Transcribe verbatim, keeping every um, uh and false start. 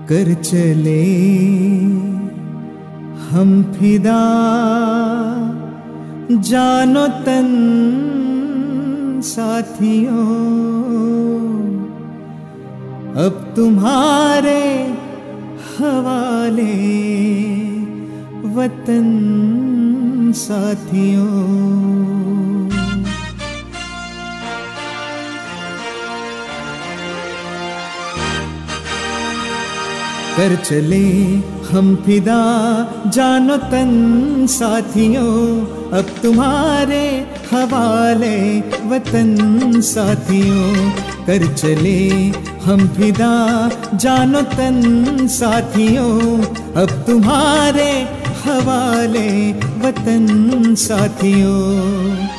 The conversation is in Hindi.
कर चले हम फिदा, जानो तन साथियों, अब तुम्हारे हवाले वतन साथियों। कर चले हम फिदा, जानो तन साथियों, अब तुम्हारे हवाले वतन साथियों। कर चले हम फिदा, जानो तन साथियों, अब तुम्हारे हवाले वतन साथियों।